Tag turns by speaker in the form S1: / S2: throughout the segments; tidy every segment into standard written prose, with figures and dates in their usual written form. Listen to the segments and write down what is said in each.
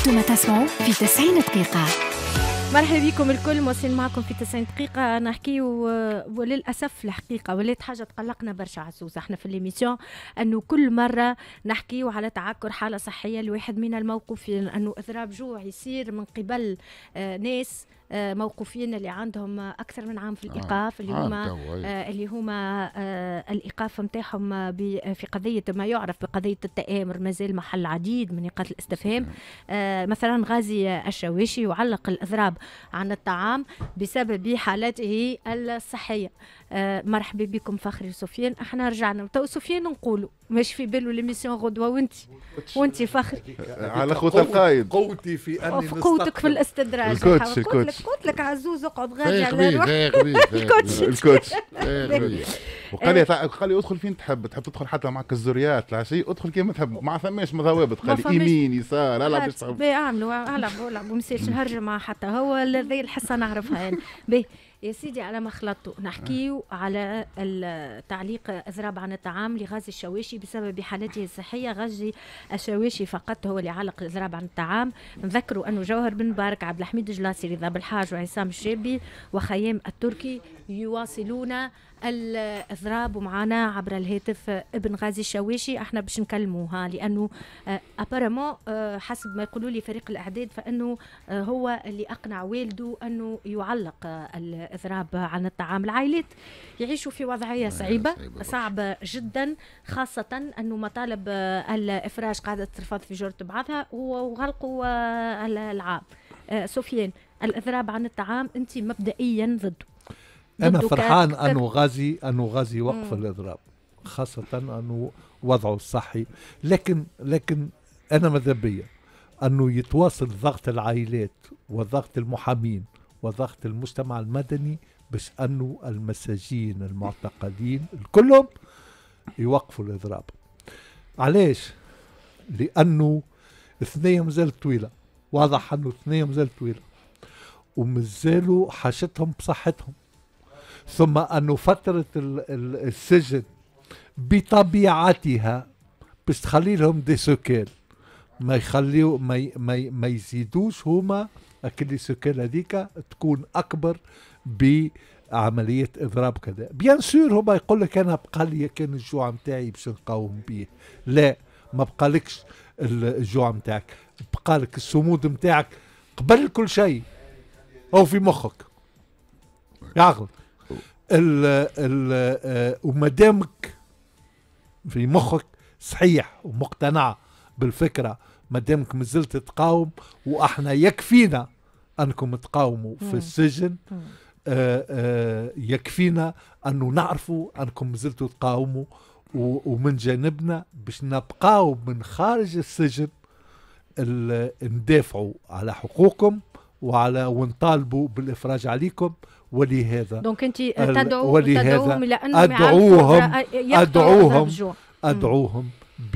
S1: أنتم تسمعوا في 90 دقيقة.
S2: مرحبا بكم الكل، مواصلين معكم في 90 دقيقة نحكي. وللأسف الحقيقة ولات حاجة تقلقنا برشا عزوز احنا في الليميسيون، أنه كل مرة نحكيو على تعكر حالة صحية لواحد من الموقوفين، أنه إضراب جوع يصير من قبل ناس موقوفين اللي عندهم أكثر من عام في الإيقاف، اللي هما الإيقاف متاعهم في قضية ما يعرف بقضية التآمر مازال محل عديد من نقاط الاستفهام. مثلا غازي الشواشي يعلق الإضراب عن الطعام بسبب حالته الصحية. مرحبا بكم فخري سفيان. احنا رجعنا تو سفيان نقولوا مش في بالو ليميسيون غدوه وانت فخري
S3: على خوت القايد
S4: قوتي في اني
S2: قوتك في الاستدراج. قلت لك عزوز اقعد غادي على
S3: الكوتش وقال لي ادخل فين تحب تدخل حتى معك الزريات لا شيء، ادخل كيما تحب، ما ثماش ضوابط، قال لي يمين يسار لا باش تحب
S2: اعملوا العبوا مسيرش نهرج مع حتى هو الذي الحصه نعرفها يعني. يا سيدي على ما خلطوا نحكيو على التعليق إضراب عن الطعام لغازي الشواشي بسبب حالته الصحية. غازي الشواشي فقط هو اللي علق الإضراب عن الطعام. نذكروا أنه جوهر بن مبارك، عبد الحميد الجلاسي، رضا بالحاج، وعصام الشابي وخيام التركي يواصلون الإضراب معنا عبر الهاتف ابن غازي الشواشي. احنا باش نكلموها لأنه أبارمون حسب ما يقولوا لي فريق الإعداد فإنه هو اللي أقنع والده أنه يعلق الإضراب عن الطعام. العائلات يعيشوا في وضعية صعبة جدا، خاصة أنه مطالب الإفراج قاعدة ترفض في جرة بعضها وغلقوا العام. سفيان، الإضراب عن الطعام أنت مبدئيا ضده؟
S4: أنا فرحان أنه غازي وقف الإضراب، خاصة أنه وضعه الصحي، لكن أنا ماذا بيا أنه يتواصل ضغط العائلات وضغط المحامين وضغط المجتمع المدني باش أنه المساجين المعتقلين كلهم يوقفوا الإضراب. علاش؟ لأنه الثنية مازالت طويلة، واضح أنه الثنية مازالت طويلة ومازالوا حاجتهم بصحتهم، ثم أنه فترة السجن بطبيعتها باش تخلي لهم دي سوكيل، ما يخليو ما يزيدوش هما أكل سوكيل هذيك تكون أكبر بعملية إضراب كذا. بيان سور هما يقول لك أنا بقى لي كان الجوع متاعي باش نقاوم به، لا ما بقالكش الجوع متاعك، بقالك الصمود متاعك قبل كل شيء أو في مخك يعقل ومدامك في مخك صحيح ومقتنع بالفكرة، مدامك مازلت تقاوم، واحنا يكفينا انكم تقاوموا في السجن، يكفينا انه نعرفوا انكم مازلتوا تقاوموا، ومن جانبنا باش نبقاو من خارج السجن ندافعوا على حقوقكم ونطالبوا بالافراج عليكم. ولهذا
S2: دونك انت تدعوهم الى انهم
S4: ادعوهم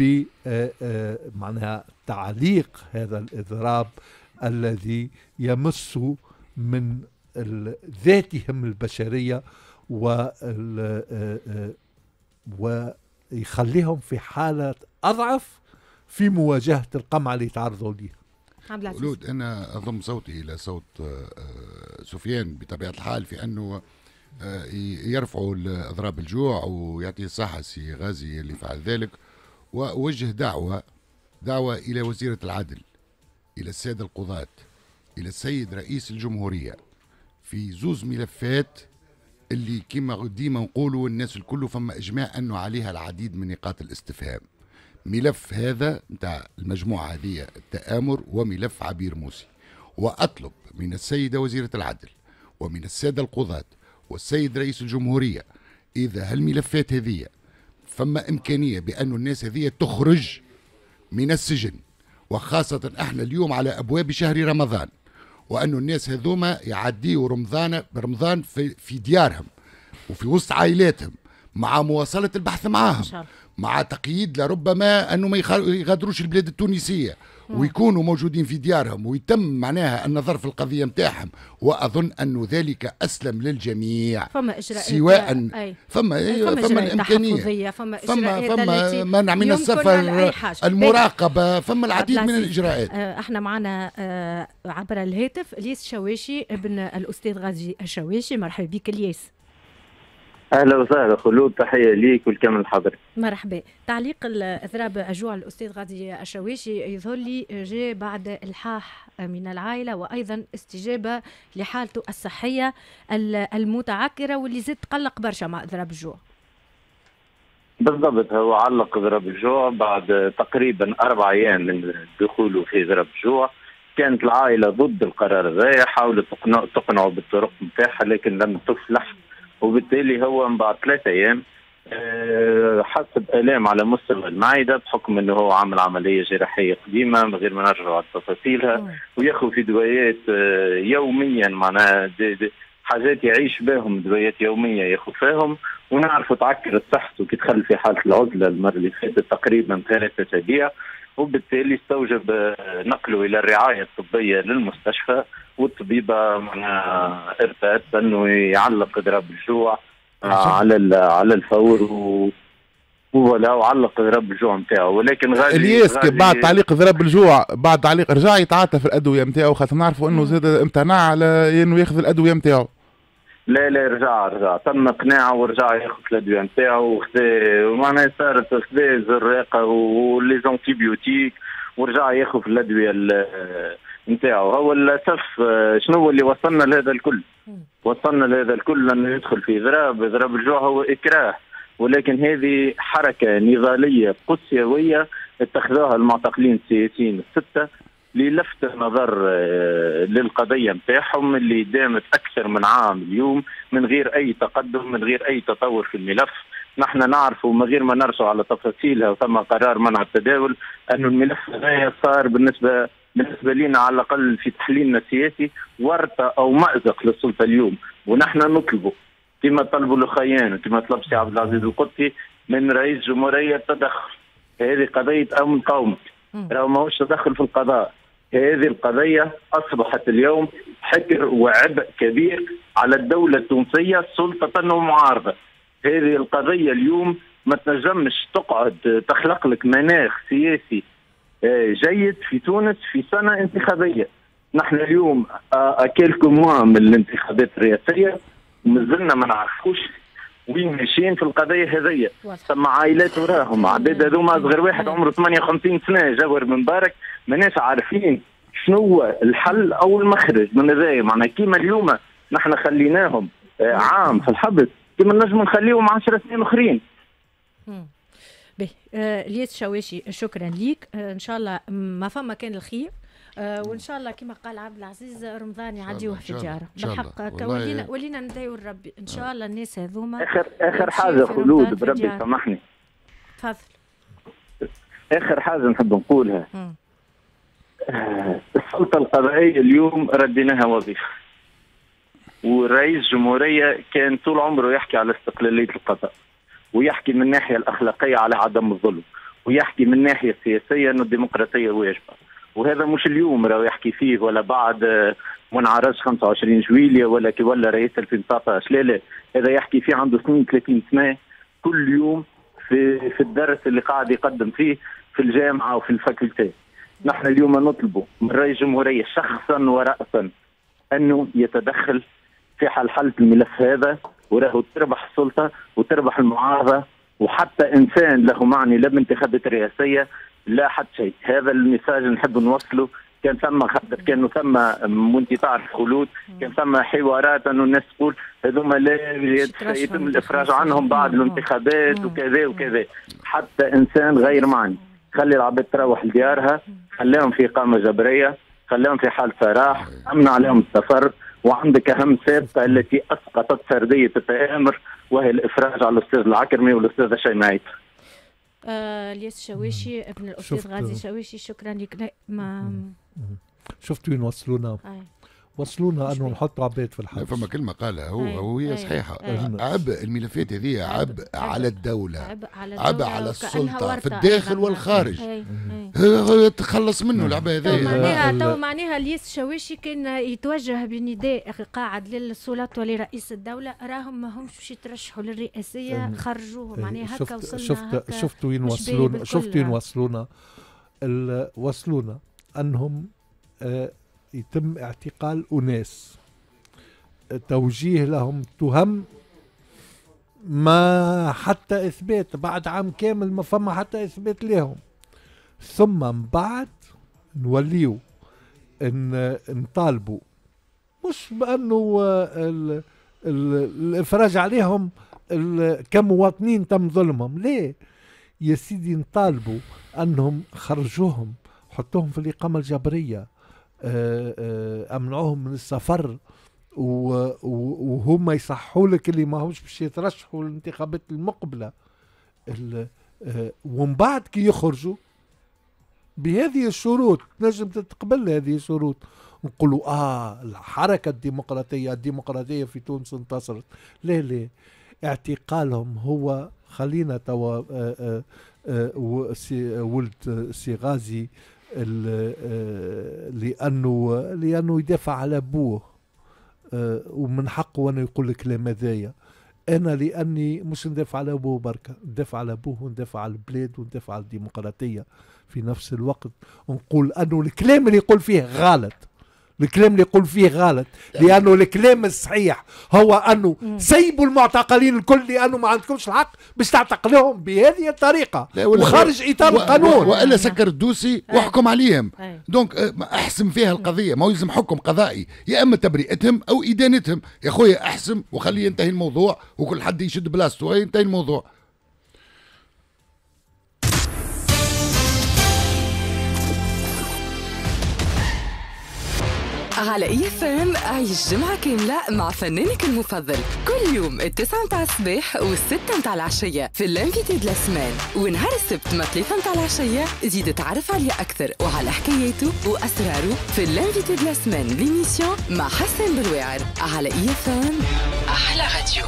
S4: بمعنى تعليق هذا الاضراب الذي يمس من ذاتهم البشريه ويخليهم في حاله اضعف في مواجهه القمع اللي يتعرضوا ليه.
S5: ولود أنا أضم صوتي إلى صوت سفيان بطبيعة الحال في أنه يرفعوا أضراب الجوع ويعطي الصحة سي غازي اللي فعل ذلك، ووجه دعوة إلى وزيرة العدل، إلى السادة القضاة، إلى السيد رئيس الجمهورية في زوز ملفات اللي كما ديما نقولوا الناس الكل فما إجماع أنه عليها العديد من نقاط الاستفهام. ملف هذا متاع المجموعة هذه التآمر وملف عبير موسي، وأطلب من السيدة وزيرة العدل ومن السادة القضاة والسيد رئيس الجمهورية إذا هالملفات هذه فما إمكانية بأن الناس هذه تخرج من السجن، وخاصة احنا اليوم على أبواب شهر رمضان، وأن الناس هذوما يعديوا رمضان في ديارهم وفي وسط عائلاتهم مع مواصلة البحث معاهم، مع تقييد لربما أنه ما يغادروش البلاد التونسية، ويكونوا موجودين في ديارهم ويتم معناها النظر في القضية متاعهم، وأظن أن ذلك أسلم للجميع.
S2: فما إجراءات
S5: سواء فما
S2: الإمكانية، فما
S5: منع من السفر، المراقبة، فما العديد من الإجراءات.
S2: احنا معنا عبر الهاتف الياس شواشي ابن الأستاذ غازي الشواشي. مرحبا بك الياس.
S6: اهلا وسهلا خلود، تحيه ليك والكامل الحضري.
S2: مرحبا. تعليق اضراب الجوع الاستاذ غازي الشواشي يظهر لي جاء بعد الحاح من العائله وايضا استجابه لحالته الصحيه المتعكره واللي زاد تقلق برشا مع اضراب الجوع.
S6: بالضبط، هو علق اضراب الجوع بعد تقريبا 4 أيام من دخوله في اضراب الجوع. كانت العائله ضد القرار هذا، حاولت تقنعه بالطرق نتاعها لكن لم تفلح، وبالتالي هو من بعد 3 أيام حس بآلام على مستوى المعدة بحكم انه هو عامل عملية جراحية قديمة من غير ما نرجع على تفاصيلها، وياخذ في دوايات يوميا، معناها حاجات يعيش بهم، دوايات يومية ياخذ فيهم، ونعرفوا تعكرت صحته كي دخل في حالة العزلة المرة اللي فاتت تقريبا 3 أسابيع، وبالتالي استوجب نقله إلى الرعاية الطبية للمستشفى، والطبيبة معناها ارتأت أنه يعلق إضراب الجوع على الفور ولا وعلق إضراب الجوع نتاعو. ولكن
S3: الياس بعد تعليق إضراب الجوع، بعد تعليق رجع يتعاطى في الأدوية نتاعو، خاطر نعرفوا أنه زاد امتنع على أنه ياخذ الأدوية نتاعو.
S6: لا رجع تم اقناعه ورجع ياخذ الادويه نتاعو، ومعناها صارت خذا زراقه ولي زونتيبيوتيك ورجع ياخذ الادويه نتاعو. هو للاسف شنو اللي وصلنا لهذا الكل؟ وصلنا لهذا الكل انه يدخل في اضراب الجوع هو اكراه، ولكن هذه حركه نضاليه قسيويه اتخذوها المعتقلين السياسيين ال6 للفت النظر للقضية متاعهم اللي دامت أكثر من عام اليوم من غير أي تقدم، من غير أي تطور في الملف. نحن نعرف من غير ما نرجع على تفاصيلها وتم قرار منع التداول أن الملف هذا صار بالنسبة لنا على الأقل في تحليلنا السياسي ورطة أو مأزق للسلطة اليوم، ونحن نطلبه كما طلبوا الأخيان وكما طلب سي عبد العزيز القدسي من رئيس الجمهورية التدخل. هذه قضية أمن قومي، راهو ماهوش تدخل في القضاء. هذه القضية أصبحت اليوم حكر وعبء كبير على الدولة التونسية سلطة ومعارضة. هذه القضية اليوم ما تنجمش تقعد تخلق لك مناخ سياسي جيد في تونس في سنة انتخابية. نحن اليوم كيلكو موا من الانتخابات الرئاسية ومازلنا ما نعرفوش وين ماشيين في القضية هذية. ثم عائلات وراهم عدد هذوما صغير واحد عمره 58 سنة جاور من مبارك، ماناش عارفين شنو هو الحل أو المخرج من هذايا. معناها كيما اليوم نحن خليناهم عام في الحبس، كيما نجم نخليهم 10 سنين أخرين.
S2: الياس شواشي شكرا ليك. ان شاء الله ما فما كان الخير، وان شاء الله كما قال عبد العزيز رمضان يعديوه في الجاره بالحق. ولينا ندعيو الرب ان شاء الله الناس هذوما.
S6: اخر حاجه خلود بربي سامحني،
S2: تفضل.
S6: اخر حاجه نحب نقولها، السلطه القضائيه اليوم رديناها وظيفه، والرئيس الجمهوريه كان طول عمره يحكي على استقلاليه القضاء، ويحكي من الناحيه الاخلاقيه على عدم الظلم، ويحكي من الناحيه السياسيه انه الديمقراطيه واجبه. وهذا مش اليوم راهو يحكي فيه ولا بعد منعرج 25 جويلية ولا رئيس 2019، لا هذا يحكي فيه عنده 30 سنة كل يوم في الدرس اللي قاعد يقدم فيه في الجامعة وفي الفاكولتات. نحن اليوم نطلبه من رئيس الجمهورية شخصا ورأسا أنه يتدخل في حل الملف هذا، وراهو تربح السلطة وتربح المعارضة، وحتى إنسان له معني لا بانتخابات رئاسية لا حد شيء. هذا المساج نحب نوصله. كان كانوا ثم وانت تعرف خلود، كان ثم حوارات انه الناس تقول هذوما لا يتم الافراج عنهم بعد الانتخابات وكذا وكذا. حتى انسان غير معني، خلي العباد تروح لديارها، خليهم في اقامه جبريه، خليهم في حال سراح، امنع عليهم السفر. وعندك اهم سابقه التي اسقطت سرديه التآمر وهي الافراج على الاستاذ العكرمي والاستاذ شيماعي.
S2: الياس شواشي ابن الأستاذ غازي شواشي شكرا لك.
S4: شفت وين وصلونا؟ وصلونا انه نحط عباد في الحبس.
S5: فما كلمه قالها هو وهي صحيحه. عبء الملفات هذه عبء على الدوله، عبء على السلطه في الداخل والخارج. تخلص منه العبء هذا.
S2: تو معناها ليس شواشي كان يتوجه بنداء قاعد للسلطه ولرئيس الدوله، راهم ما همش باش يترشحوا للرئاسيه، خرجوه. معناها هكا وصلنا.
S4: شفت وين وصلونا؟ شفت وين وصلونا؟ وصلونا انهم يتم اعتقال أناس، توجيه لهم تهم ما حتى إثبات، بعد عام كامل ما فما حتى إثبات لهم، ثم من بعد نوليو نطالبوا مش بأنه الإفراج عليهم كمواطنين تم ظلمهم، ليه يا سيدي نطالبوا أنهم خرجوهم، حطوهم في الإقامة الجبرية، أمنعوهم من السفر، وهم يصحوا لك اللي ما همش باش يترشحوا للانتخابات المقبلة، ومن بعد كي يخرجوا بهذه الشروط نجم تتقبل هذه الشروط، نقولوا الحركة الديمقراطية في تونس انتصرت. لا اعتقالهم هو خلينا توا ولد سي غازي لأنه يدافع على أبوه، ومن حقه أنه يقول الكلام هذايا. أنا لأني مش ندافع على أبوه بركة، ندافع على أبوه وندافع على البلاد وندافع على الديمقراطية في نفس الوقت، ونقول أنه الكلام اللي يقول فيه غلط، لأنه الكلام الصحيح هو أنه سيبوا المعتقلين الكل، لأنه ما عندكمش الحق باش تعتقلوهم بهذه الطريقة وخارج إطار القانون،
S5: وإلا سكر الدوسي واحكم عليهم. دونك أحسم فيها القضية، ما يلزم حكم قضائي، يا إما تبرئتهم أو إدانتهم. يا خويا أحسم وخلي ينتهي الموضوع، وكل حد يشد بلاصته وينتهي الموضوع.
S7: على EFM عيش جمعة كاملة مع فنانك المفضل كل يوم 9 متاع الصباح و6 متاع العشية في الانفيتي دو لا سمان، ونهار السبت ما 3 متاع العشية زيد تعرف عليه أكثر وعلى حكاياته وأسراره في الانفيتي دو لا سمان ليميسيون مع حسن بالواعر على EFM. أحلى راديو.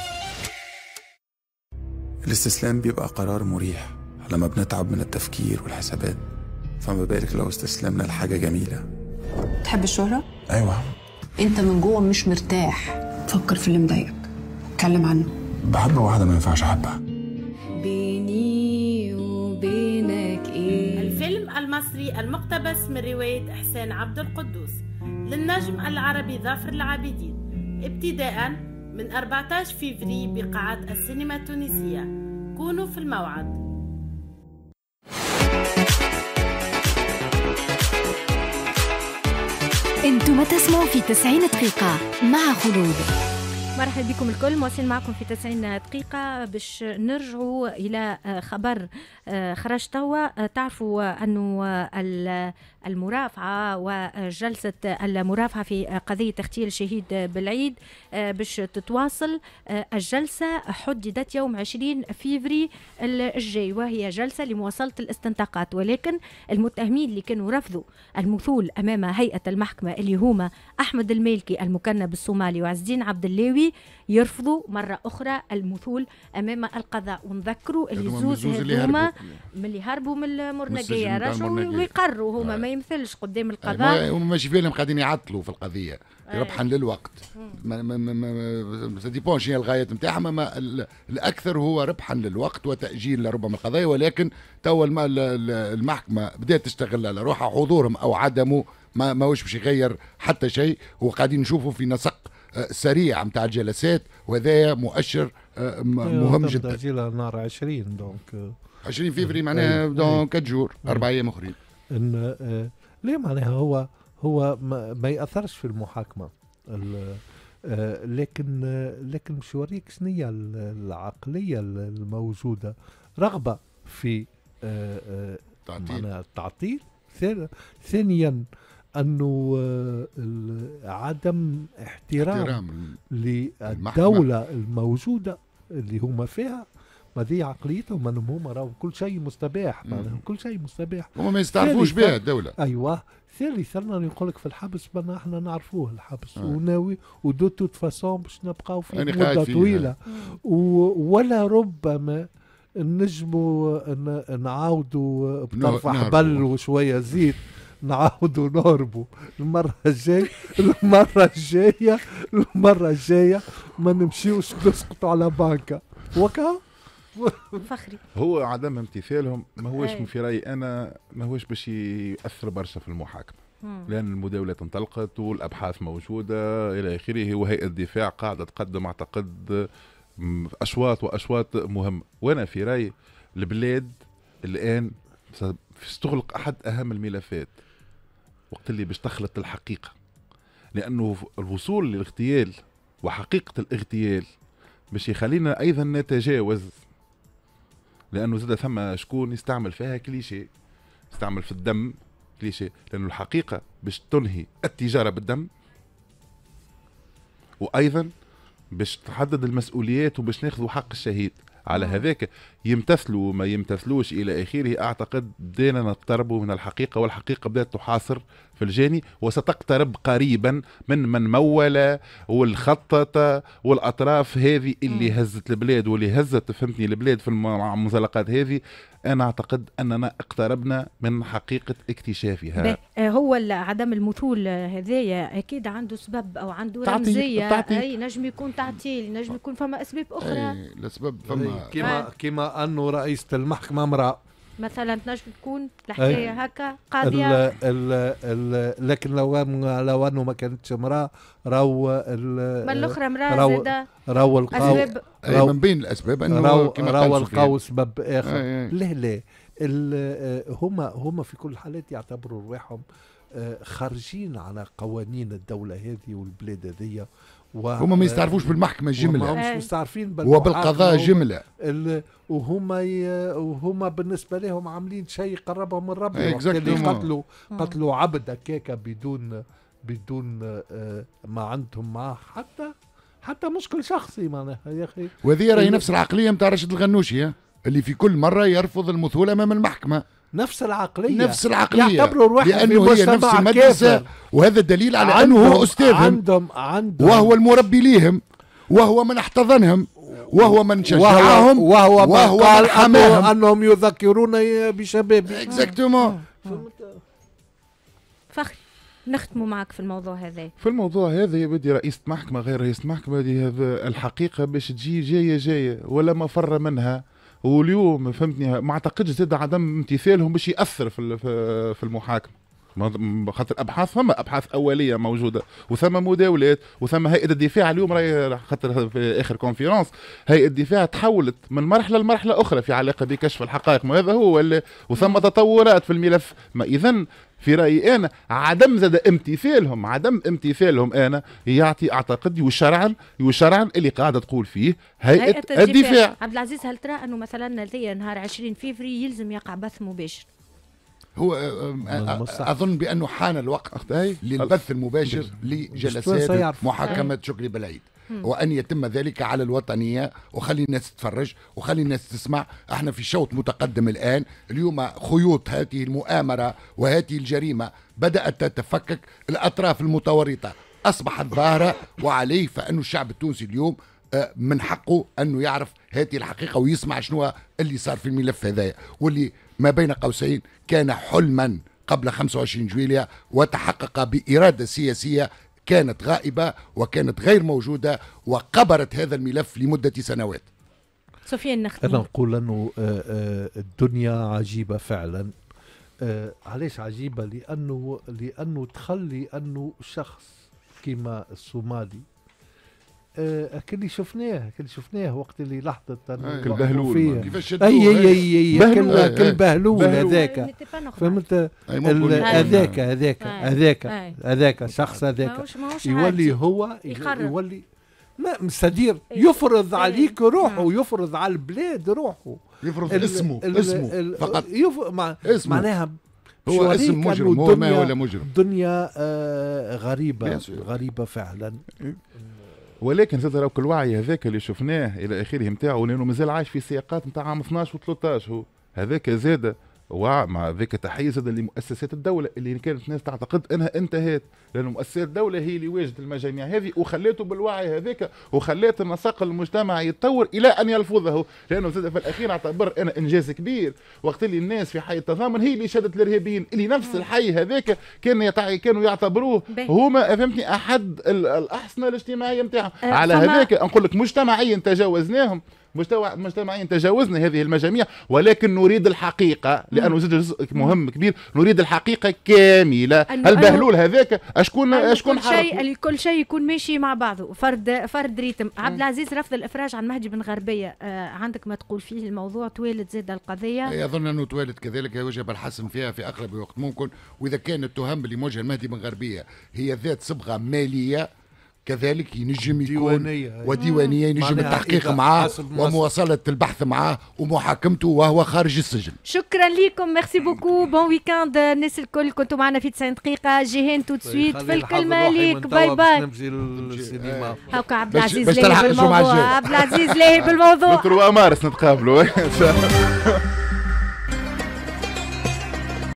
S8: الاستسلام بيبقى قرار مريح لما بنتعب من التفكير والحسابات، فما بالك لو استسلمنا لحاجة جميلة.
S9: تحب الشهرة؟
S8: أيوة.
S9: أنت من جوه مش مرتاح، فكر في اللي مضايقك، اتكلم عنه.
S8: بحب واحدة ما ينفعش أحبها.
S10: بيني وبينك إيه؟
S11: الفيلم المصري المقتبس من رواية إحسان عبد القدوس للنجم العربي ظافر العابدين، ابتداء من 14 فيفري بقاعة السينما التونسية. كونوا في الموعد.
S1: انتم تسمعوا في 90 دقيقة مع خلود.
S2: مرحبا بكم الكل، مواصلين معكم في 90 دقيقة باش نرجعوا إلى خبر خرج توا. تعرفوا أنه المرافعة وجلسة المرافعة في قضية اغتيال الشهيد بالعيد باش تتواصل. الجلسة حددت يوم 20 فيفري الجاي، وهي جلسة لمواصلة الاستنطاقات، ولكن المتهمين اللي كانوا رفضوا المثول أمام هيئة المحكمة اللي هما أحمد المالكي المكنى بالصومالي وعز الدين عبد اللاوي يرفضوا مرة أخرى المثول أمام القضاء. ونذكروا اللي زوز هذوما من اللي هربوا من المرنقية رجعوا ويقروا هما ما يمثلش قدام القضاء،
S5: هما ماشي فيهم قاعدين يعطلوا في القضية ربحا للوقت. ما ديبون شنو الغاية نتاعهم، الأكثر هو ربحا للوقت وتأجيل لربما القضايا، ولكن توا المحكمة بدأت تشتغل على روحها، حضورهم أو عدمه ما وش باش يغير حتى شيء، وقاعدين نشوفوا في نسق سريع متاع الجلسات، وهذا مؤشر مهم جدا.
S4: تأجيلها نهار 20 دونك
S5: 20 فيفري معناها دونك 4 جور 4 أيام أخرين.
S4: ليه معناها هو ما يأثرش في المحاكمة، لكن مش يوريك شنو هي العقلية الموجودة، رغبة في التعطيل. ثانيا أنه عدم احترام للدولة الموجودة اللي هما فيها، ما دي عقليتهم انهم هما راهو كل شيء مستباح، معناها كل شيء مستباح،
S5: هما ما يستعرفوش بها الدولة.
S4: ايوه. ثالثا يقول لك في الحبس بنا احنا نعرفوه الحبس وناوي ودو توت فاسون باش نبقاو فيه مده طويله ولا ربما نجموا نعاودوا بطرف حبل وشويه زيت نعاودوا نهربوا المره الجايه ما نمشيوش نسقطوا على بانكا وكا
S2: فخري.
S3: هو عدم امتثالهم ما هوش في رايي انا ما هوش باش ياثر برشا في المحاكمه، لان المداولات انطلقت والابحاث موجوده الى اخره، وهيئه الدفاع قاعده تقدم اعتقد اشواط واشواط مهمه. وانا في رايي البلاد الان تغلق احد اهم الملفات وقت اللي باش تخلط الحقيقه، لانه الوصول للاغتيال وحقيقه الاغتيال باش يخلينا ايضا نتجاوز، لانه زاد ثم شكون يستعمل فيها كليشيه، يستعمل في الدم كليشيه، لانه الحقيقه باش تنهي التجاره بالدم، وايضا باش تحدد المسؤوليات وباش ناخذوا حق الشهيد. على هذاك يمتثلوا ما يمتثلوش الى اخره، اعتقد بدينا نقتربوا من الحقيقه، والحقيقه بدات تحاصر في الجاني، وستقترب قريبا من مول والخطط والاطراف هذه اللي هزت البلاد واللي هزت فهمتني البلاد في المنزلقات هذه. انا اعتقد اننا اقتربنا من حقيقه اكتشافها.
S2: هو عدم المثول هذايا اكيد عنده سبب او عنده رمزيه، اي نجم يكون تعطيل، نجم يكون فما اسباب اخرى.
S5: الاسباب فما
S4: كما انه رئيسة المحكمه امراه
S2: مثلا تنجم تكون الحكايه هكا قاضيه.
S4: لكن لو انه ما كانتش امراه راهو
S2: الاخرى امراه زاده
S4: راهو القاو
S5: من بين الاسباب انه كما
S4: راهو القاو سبب اخر. لا هما في كل الحالات يعتبروا رواحهم خارجين على قوانين الدوله هذه والبلاد هذه،
S5: هما ما يستعرفوش بالمحكمة جملة،
S4: مش مستعرفين
S5: وبالقضاء جملة،
S4: وهما بالنسبة لهم عاملين شيء قربهم من ربي. اللي قتلوا عبد هكاك بدون ما عندهم معاه حتى مشكل شخصي معناها يا اخي.
S5: وهذه راهي نفس العقلية نتاع راشد الغنوشي اللي في كل مرة يرفض المثول أمام المحكمة.
S4: نفس العقلية
S5: يعتبروا روحهم لأنه هي نفس المدرسة، وهذا دليل على أنه هو أستاذهم
S4: عندهم
S5: وهو المربي ليهم، وهو من احتضنهم، وهو من شجعهم،
S4: وهو من حماهم، أنهم يذكرون بشبابه.
S5: اكزاكتومون.
S2: فخري نختموا معك في الموضوع هذا.
S3: في الموضوع هذا يا بدي رئيسة محكمة غير رئيسة محكمة دي الحقيقة باش تجي جاية ولا مفر منها. واليوم فهمتني ما اعتقدش زاد عدم امتثالهم باش ياثر في المحاكمه، خاطر ابحاث فما ابحاث اوليه موجوده وثم مداولات وثم هيئه الدفاع. اليوم راهي خاطر في اخر كونفيرونس هيئه الدفاع تحولت من مرحله لمرحله اخرى في علاقه بكشف الحقائق، ما هذا هو وثم تطورات في الملف. ما اذا في رايي انا عدم زاد امتثالهم انا يعطي اعتقد يشرعن اللي قاعده تقول فيه هيئه الدفاع.
S2: عبد العزيز هل ترى انه مثلا زي نهار 20 فيفري يلزم يقع بث مباشر؟
S5: هو اظن بانه حان الوقت للبث المباشر لجلسات محاكمه شكري بالعيد، وأن يتم ذلك على الوطنية، وخلي الناس تتفرج وخلي الناس تسمع. احنا في شوط متقدم الآن. اليوم خيوط هذه المؤامرة وهذه الجريمة بدأت تتفكك، الأطراف المتورطة أصبحت ظاهرة، وعليه فأنه الشعب التونسي اليوم من حقه أنه يعرف هذه الحقيقة ويسمع شنو اللي صار في الملف هذايا، واللي ما بين قوسين كان حلما قبل 25 جويلية وتحقق بإرادة سياسية كانت غائبة وكانت غير موجودة وقبرت هذا الملف لمدة سنوات.
S2: سفيان نختم.
S4: أنا نقول أنه الدنيا عجيبة فعلا. علاش عجيبة؟ لأنه تخلي أنه شخص كما الصومالي كل شفناه وقت اللي لحظة
S3: كل بهلول
S5: كيفاش
S4: كل بهلول هذاك فهمت؟ هذاك الشخص هذاك يولي ما مستدير يفرض عليك روحه، يفرض على البلاد روحه،
S5: يفرض اسمه فقط
S4: معناها
S5: هو اسم مجرم، هو ولا مجرم.
S4: الدنيا غريبة فعلا.
S3: ولكن زاد راهو الوعي هذاك اللي شفناه الى اخره نتاعو لانه مازال عايش في سياقات نتاع عام 12 و13 هو هذاك زاد مع ذاك تحيز زاد لمؤسسات الدوله اللي كانت الناس تعتقد انها انتهت، لان مؤسسات الدوله هي اللي واجدت المجاميع هذه وخليته بالوعي هذاك وخلات النسق المجتمعي يتطور الى ان يلفظه، لانه زاد في الاخير اعتبر انا انجاز كبير وقت اللي الناس في حي التضامن هي اللي شدت الارهابيين اللي نفس الحي هذاك كانوا يعتبروه هما فهمتني احد الاحصنه الاجتماعيه نتاعهم. على هذاك نقول لك مجتمعيا تجاوزناهم، مجتمعيا تجاوزنا هذه المجاميع، ولكن نريد الحقيقه لانه زاد جزء مهم كبير، نريد الحقيقه كامله. البهلول هذاك اشكون
S2: كل شيء يكون ماشي مع بعضه، فرد ريتم. عبد العزيز رفض الافراج عن مهدي بن غربيه، عندك ما تقول فيه الموضوع؟ توالد زاد القضيه؟
S5: اظن انه توالد كذلك، يجب الحسم فيها في اقرب وقت ممكن، واذا كان التهم اللي موجه لمهدي بن غربيه هي ذات صبغه ماليه كذلك ينجم يكون وديوانية ينجم التحقيق معاه ومواصلة البحث معاه ومحاكمته وهو خارج السجن.
S2: شكرا لكم، ميرسي بوكو، بون ويكاند الناس الكل، كنتوا معنا في 90 دقيقة. جيهان تو سويت في الكلمة ليك، باي باي. هاكا عبد العزيز لاهي بالموضوع، عبد العزيز لاهي بالموضوع.
S3: 3 مارس نتقابلوا.